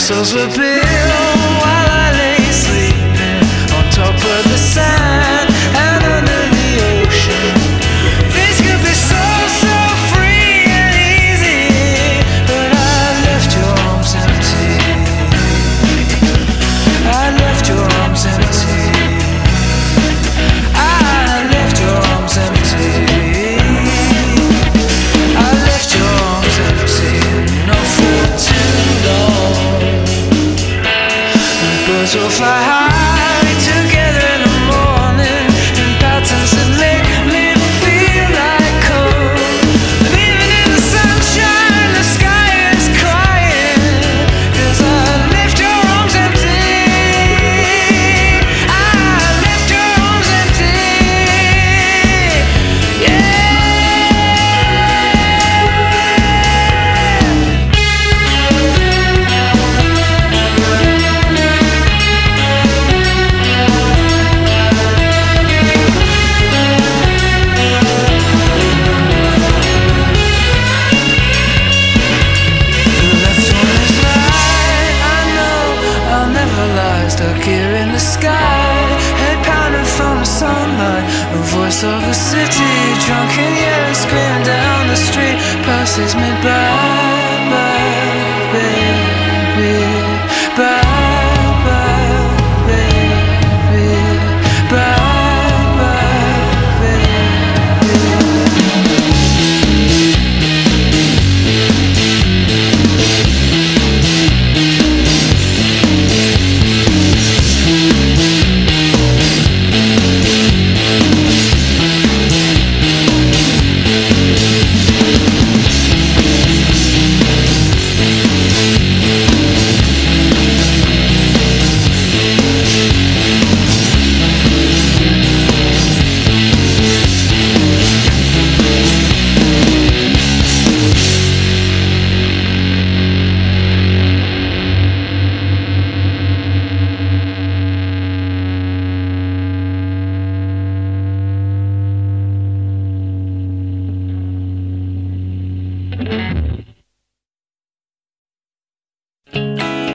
whistles were built while I lay sleeping on top of the sand and under the ocean. Things could be so free and easy, but I left your arms empty. I left your arms empty. I left your arms empty. I left your arms empty, not for too long. The birds will fly high together in the morning in patterns that make me feel like home. Even in the sunshine, the sky is crying, 'cause I left your arms empty. I left your arms empty. Yeah. Stuck here in the sky, head pounding from the sunlight. The voice of a city, drunken yet screaming down the street, passes me by, baby, bye, baby, bye.